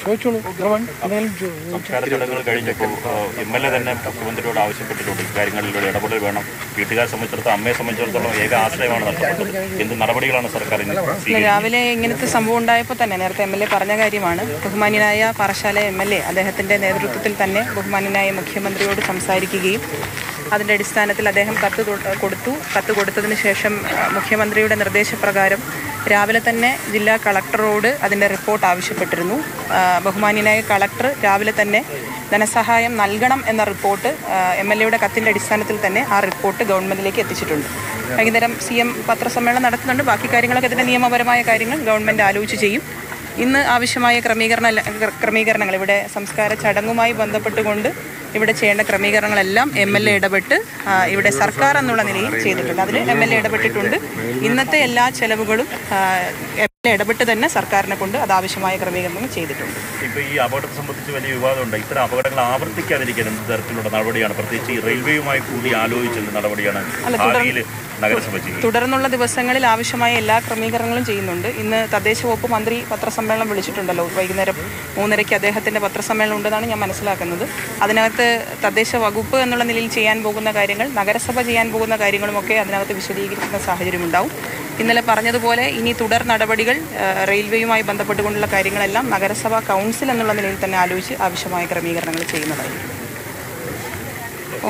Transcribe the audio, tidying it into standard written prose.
സംസ്കാര ചടങ്ങുകൾ കഴിഞ്ഞപ്പോൾ MLA തന്നെ മുഖ്യമന്ത്രിയോട് ആവശ്യപ്പെട്ടിട്ടുണ്ട് ഇക്കാര്യങ്ങളിലൂടെ ഇടപെടൽ വേണം. വീട്ടുകാരെ സംബന്ധിച്ചിടത്തോളം, അമ്മയെ സംബന്ധിച്ചിടത്തോളം ഏക ആശ്രയമാണ് നഷ്ടപ്പെട്ടത്. എന്ത് നടപടികളാണ് സർക്കാർ? രാവിലെ ഇങ്ങനത്തെ സംഭവം ഉണ്ടായപ്പോൾ തന്നെ നേരത്തെ MLA പറഞ്ഞ കാര്യമാണ്. ബഹുമാന്യനായ പാറശാല MLA അദ്ദേഹത്തിൻ്റെ നേതൃത്വത്തിൽ തന്നെ ബഹുമാന്യനായ മുഖ്യമന്ത്രിയോട് സംസാരിക്കുകയും അതിൻ്റെ അടിസ്ഥാനത്തിൽ അദ്ദേഹം കത്ത് കൊടുത്തതിന് ശേഷം മുഖ്യമന്ത്രിയുടെ നിർദ്ദേശപ്രകാരം രാവിലെ തന്നെ ജില്ലാ കളക്ടറോട് അതിൻ്റെ റിപ്പോർട്ട് ആവശ്യപ്പെട്ടിരുന്നു. ബഹുമാന്യനായ കളക്ടർ രാവിലെ തന്നെ ധനസഹായം നൽകണം എന്ന റിപ്പോർട്ട് MLAയുടെ കത്തിൻ്റെ അടിസ്ഥാനത്തിൽ തന്നെ ആ റിപ്പോർട്ട് ഗവൺമെൻറ്റിലേക്ക് എത്തിച്ചിട്ടുണ്ട്. വൈകുന്നേരം CM പത്രസമ്മേളനം നടത്തുന്നുണ്ട്. ബാക്കി കാര്യങ്ങളൊക്കെ ഇതിൻ്റെ നിയമപരമായ കാര്യങ്ങൾ ഗവൺമെൻറ് ആലോചിച്ച് ചെയ്യും. ഇന്ന് ആവശ്യമായ ക്രമീകരണങ്ങൾ ഇവിടെ സംസ്കാര ചടങ്ങുമായി ബന്ധപ്പെട്ടുകൊണ്ട് ഇവിടെ ചെയ്യേണ്ട ക്രമീകരണങ്ങളെല്ലാം MLA ഇടപെട്ട് ഇവിടെ സർക്കാർ എന്നുള്ള നിലയിൽ ചെയ്തിട്ടുണ്ട്. അതിന് MLA ഇടപെട്ടിട്ടുണ്ട്. ഇന്നത്തെ എല്ലാ ചെലവുകളും MLA ഇടപെട്ട് തന്നെ സർക്കാരിനെ കൊണ്ട് അത് ആവശ്യമായ ക്രമീകരണങ്ങൾ ചെയ്തിട്ടുണ്ട്. ഇപ്പോൾ ഈ അപകടത്തെ സംബന്ധിച്ച് വലിയ വിവാദമുണ്ട്. ഇത്തരം അപകടങ്ങൾ ആവർത്തിക്കാതിരിക്കാൻ എന്ത് തരത്തിലുള്ള നടപടിയാണ്, പ്രത്യേകിച്ച് ഈ റെയിൽവേയുമായി കൂടി ആലോചിച്ചുള്ള നടപടിയാണ് നഗരസഭ ചെയ്യുന്നത്? തുടർന്നുള്ള ദിവസങ്ങളിൽ ആവശ്യമായ എല്ലാ ക്രമീകരണങ്ങളും ചെയ്യുന്നുണ്ട്. ഇന്ന് തദ്ദേശ വകുപ്പ് മന്ത്രി പത്രസമ്മേളനം വിളിച്ചിട്ടുണ്ടല്ലോ. വൈകുന്നേരം 3:30 അദ്ദേഹത്തിൻ്റെ പത്രസമ്മേളനം ഉണ്ടെന്നാണ് ഞാൻ മനസ്സിലാക്കുന്നത്. അതിനകത്ത് തദ്ദേശ വകുപ്പ് എന്നുള്ള നിലയിൽ ചെയ്യാൻ പോകുന്ന കാര്യങ്ങൾ, നഗരസഭ ചെയ്യാൻ പോകുന്ന കാര്യങ്ങളുമൊക്കെ അതിനകത്ത് വിശദീകരിക്കുന്ന സാഹചര്യമുണ്ടാവും. ഇന്നലെ പറഞ്ഞതുപോലെ ഇനി തുടർ നടപടികൾ റെയിൽവേയുമായി ബന്ധപ്പെട്ടുകൊണ്ടുള്ള കാര്യങ്ങളെല്ലാം നഗരസഭാ കൗൺസിൽ എന്നുള്ള നിലയിൽ തന്നെ ആലോചിച്ച് ആവശ്യമായ ക്രമീകരണങ്ങൾ ചെയ്യുന്നതായിരിക്കും.